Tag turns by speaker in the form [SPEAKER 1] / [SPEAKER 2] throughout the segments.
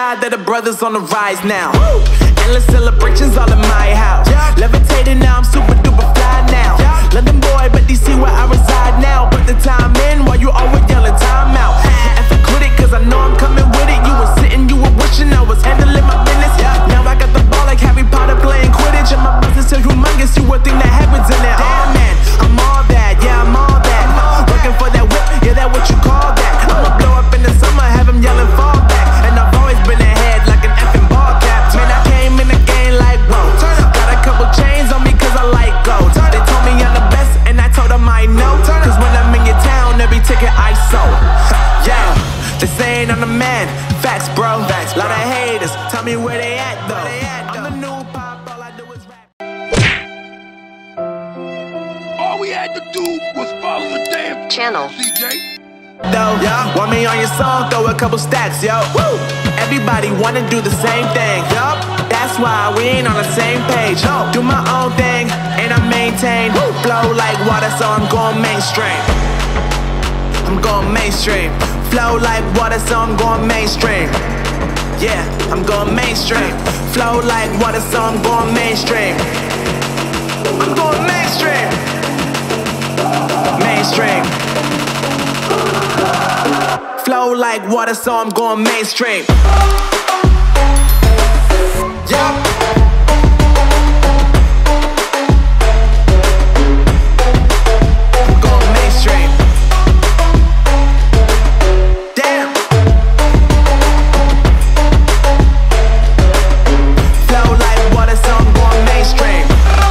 [SPEAKER 1] God that the brothers on the rise now. Endless celebrations all in my house. Levitating now, I'm super duper fly now. London boy, but DC where I reside now. Put the time in while you always yelling time out. And for quit it, cause I know I'm coming with it. You were sitting, you were wishing I was handling my business. Now I got the ball like Harry Potter playing Quidditch. And my business is humongous, you would think that happens in it. Oh man, I'm all that, yeah, I'm all that. Working for that whip, yeah, that what you call that. I'ma blow up in the summer, have them yelling fall back. And I've always been ahead like an effing ball cap. Man, I came in the game like, whoa. Got a couple chains on me cause I like gold. They told me I'm the best and I told them I know. Cause when I'm in your town, every ticket I sold. Yeah, they saying I'm the man. Facts, bro. Lot of haters, tell me where they at though. I'm the new pop, all I do is rap.
[SPEAKER 2] All we had to do was follow the damn channel, CJ.
[SPEAKER 1] Though, want me on your song, throw a couple stacks, yo. Woo! Everybody wanna do the same thing, yup. That's why we ain't on the same page. No, do my own thing, and I maintain. Flow like water, so I'm going mainstream. I'm going mainstream. Flow like water, so I'm going mainstream. Yeah, I'm going mainstream. Flow like water, so I'm going mainstream. I'm going mainstream. Mainstream. Flow like water, so I'm going mainstream. Yeah. I'm going mainstream. Damn. Flow like water, so I'm going mainstream.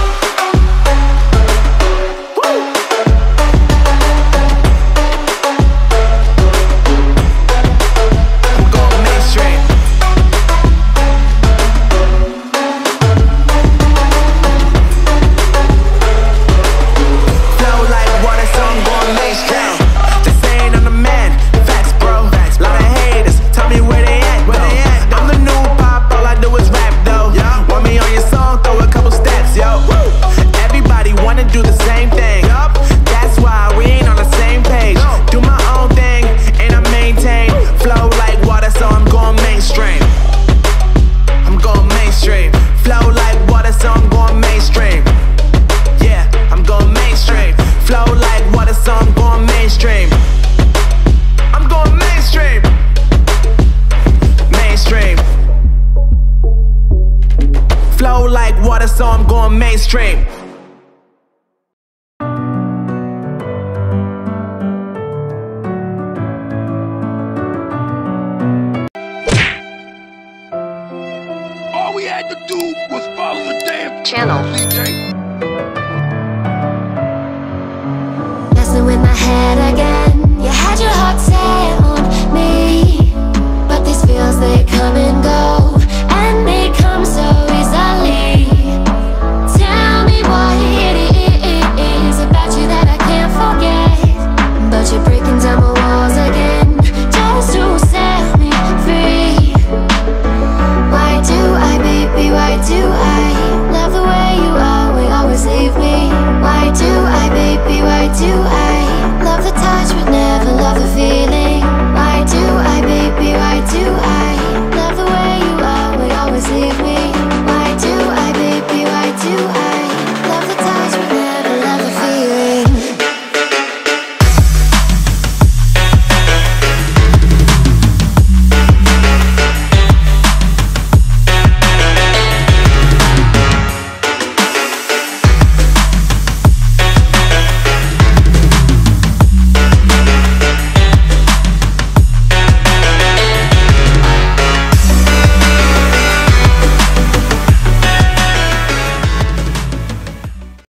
[SPEAKER 1] So I'm going mainstream.
[SPEAKER 2] All we had to do was follow the damn
[SPEAKER 3] channel,
[SPEAKER 2] CJ.